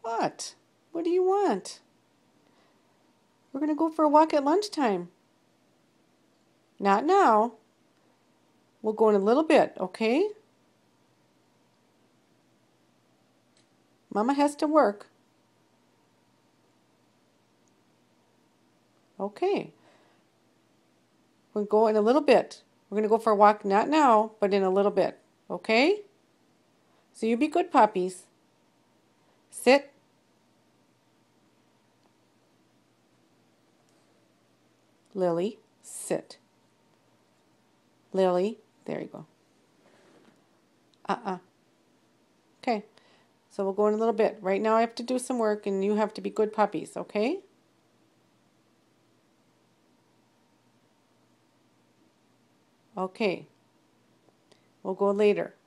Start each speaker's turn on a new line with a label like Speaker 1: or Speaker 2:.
Speaker 1: What? What do you want? We're going to go for a walk at lunchtime. Not now. We'll go in a little bit, okay? Mama has to work. Okay. We'll go in a little bit. We're going to go for a walk, not now, but in a little bit, okay? So you be good puppies. Sit. Lily, sit. Lily, there you go. Okay, so we'll go in a little bit. Right now I have to do some work and you have to be good puppies, okay? Okay. We'll go later.